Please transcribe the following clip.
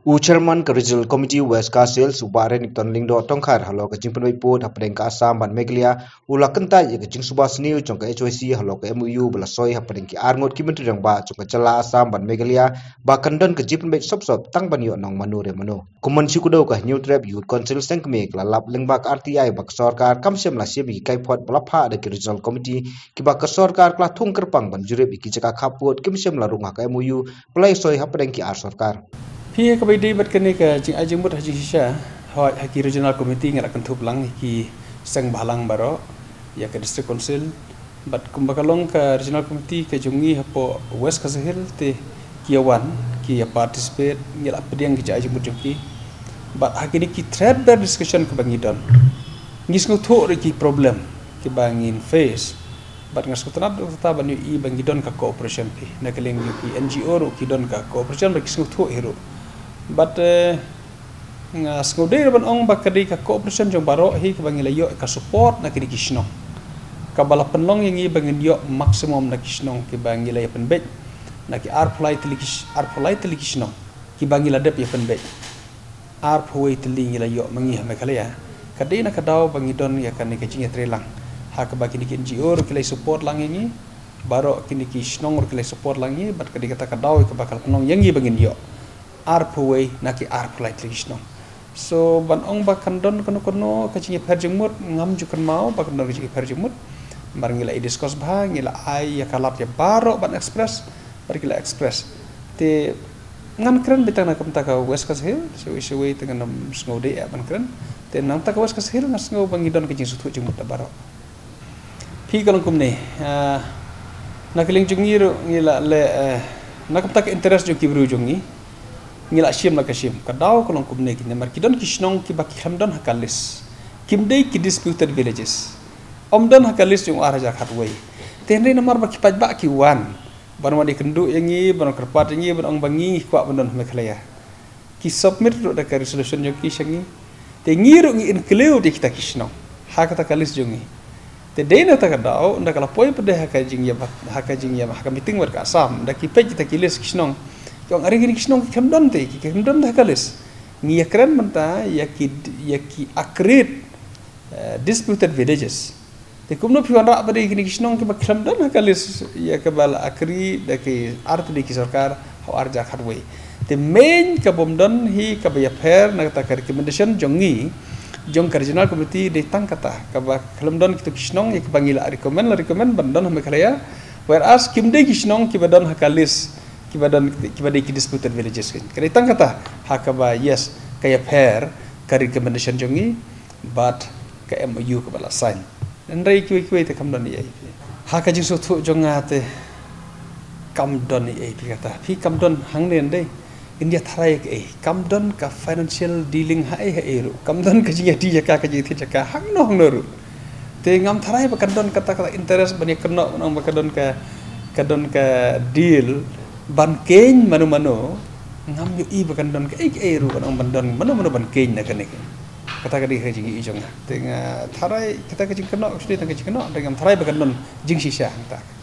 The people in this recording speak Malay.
Chairman ke Regional Committee West Kasil Subare Nikton Lingdo Tongkhar halo ke jingpen waipo hapdeng ka Assam ban Meghalaya ula kenta ye ke jing subas niu jong ke HOC halo ke MOU belasoi hapdeng ki arngot ki menteri dang ba jong ke jala Assam ban Meghalaya ba kandon ke jingpen wait sop tang ban yo nong manu re manu kuman sikudo ka new trap youth council seng kme lalap lengbak RTI bak sarkar kamsem la sibi kai phot balapha de ke Regional Committee ki ba ka sarkar kla thung kerpang ban jure bi ki jaka khaput kimsem la runga ka MOU pelai soi hapdeng ki ar sarkar Pihak kabadi bat kene ka jing ajeng mut haji sisa haki regional committee ngara kan thup lang ki sang balang baro ya ka district council bat kumbakalong ka regional committee ka jungi hapo west kasahil te kiawan ki ya participate ngila pediang ki ajeng mut joki bat haki ni ki threadbare discussion ka bangidon ngis ngutho ki problem ki bangin face bat ngas kutanap ta banyu I bangidon ka cooperation pi nakaleng ki NGO ro ki don ka cooperation ba kis ngutho hero but ngas ngode ban ong bakadi ka cooperation jong baro hi ka bangila yo ka support na kidi kisno ka bala penlong yang I bangin yo maximum na kisno ki bangila ya penbet na ki arpulai tili kisno ki bangila dep ya penbet arpui tili ngila yo mangi ha mekalaya kadi na kadaw bangidon ya kan ni kicing trelang ha ka bagi ni NGO ro kilai support lang yang baro kini kisno ro kilai support lang ni bat kadi kata kadaw ka bakal penong yang I bangin yo arpaway naki arpulai tlisno so ban ong bakandon kono kacing perjemut ngam jukan mau bakandon kacing perjemut barangila I discuss bah ngila ai ya kalap ya baro ban express barangila express te ngan keren bitang nak kamta ka west kasihil so iswe dengan nam ngode ya ban keren te nam ta ka west kasihil ngas ngau bangidon kacing sutu jemut baro pi kalong kumne nakiling jungiro ngila le nakamta ka interest jo kibru jungi ngila shim la kashim kadaw kolong kumne ki nemar kidon kishnong ki baki khamdon hakalis kimdei ki disputed villages omdon hakalis yung araja khatway tenri namar baki pajba ki wan banwa di kendu yangi ban kerpat yangi ban ong bangi kwa bandon Meghalaya ki submit ro da ka resolution yo ki shangi te ngiro ngi include kita kishnong hakata kalis jungi te dena ta kadaw nda kala poy pede hakajing ya hakamiting war ka Assam da ki pej ta kilis kishnong yang hari ini kisnong kemdon te kemdon dah kalis ngi yakran menta yaki akrit disputed villages te kumno piwan ra bade kini kisnong ke kemdon kalis ya kebal akri daki art di sarkar ho arja kharwe te main ka bomdon hi ka ya pher na ta recommendation jongi jong regional committee de tangkata ka ba kemdon kitu kisnong ya bangila recommend bandon Meghalaya whereas kimde kisnong ki badon hakalis kibadai ki disputed villages kan kali tang kata hakaba yes kaya pair ka recommendation jongi but ka MOU ka bala sign ndai ki te kamdon ni ai haka jing sotu jonga te kamdon ni ai kata fi kamdon hangne ndai india tharai ke kamdon ka financial dealing hai ru kamdon ka jing di jaka ka jing jaka hangno ru te ngam tharai ba kamdon kata interest bani keno nang ba kadon ka deal ban keny manu ngam yo I bakandon ke ru ban bandon manu ban keny na kanek kata kadi ha jing I jong tenga tharai kata ka jing keno actually tang ka jing keno dengan tharai bakandon jing sisa ta